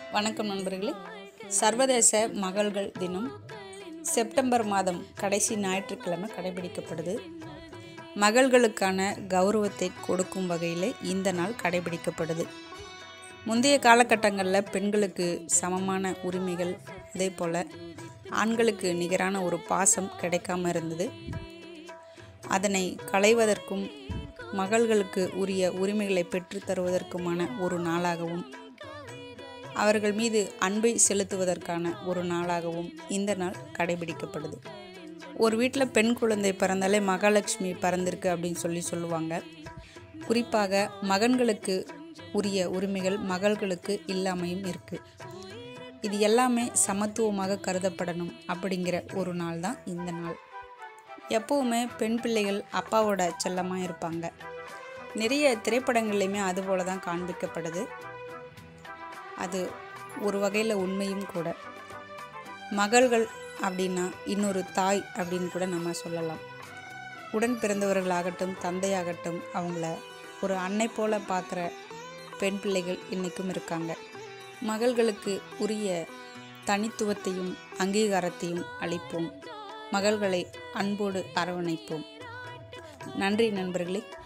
வணக்கம் நண்பர்களே. சர்வதேச மகள்கள் தினம் செப்டம்பர் மாதம் கடைசி ஞாயிற்றுக்கிழமை கடைபிடிக்கப்படுது. மகள்களுக்கான கௌரவத்தை கொடுக்கும் வகையில் இந்த நாள் கடைபிடிக்கப்படுது. முந்தைய காலகட்டங்களில் பெண்களுக்கு சமமான உரிமைகள், அதே போல் ஆண்களுக்கு நிகரான ஒரு பாசம் கிடைக்காம இருந்தது. அதனை களைவதற்கும் மகள்களுக்கு உரிய உரிமைகளை பெற்றுத்தருவதற்குமான ஒரு நாளாகவும், அவர்கள் மீது அன்பை செலுத்துவதற்கான ஒரு நாளாகவும் இந்த நாள் கடைபிடிக்கப்படுது. ஒரு வீட்டில் பெண் குழந்தை பிறந்தாலே மகாலட்சுமி பிறந்திருக்கு அப்படின்னு சொல்லுவாங்க. குறிப்பாக மகன்களுக்கு உரிய உரிமைகள் மகள்களுக்கு இல்லாமையும் இருக்குது. இது எல்லாமே சமத்துவமாக கருதப்படணும் அப்படிங்கிற ஒரு நாள் தான் இந்த நாள். எப்போவுமே பெண் பிள்ளைகள் அப்பாவோட செல்லமாக இருப்பாங்க. நிறைய திரைப்படங்கள்லையுமே அதுபோல தான் காண்பிக்கப்படுது. அது ஒரு வகையில் உண்மையும் கூட. மகள்கள் அப்படின்னா இன்னொரு தாய் அப்படின்னு கூட நம்ம சொல்லலாம். உடன் பிறந்தவர்களாகட்டும், தந்தையாகட்டும், அவங்கள ஒரு அன்னை போல பார்க்குற பெண் பிள்ளைகள் இன்றைக்கும் இருக்காங்க. மகள்களுக்கு உரிய தனித்துவத்தையும் அங்கீகாரத்தையும் அளிப்போம். மகள்களை அன்போடு அரவணைப்போம். நன்றி நண்பர்களே.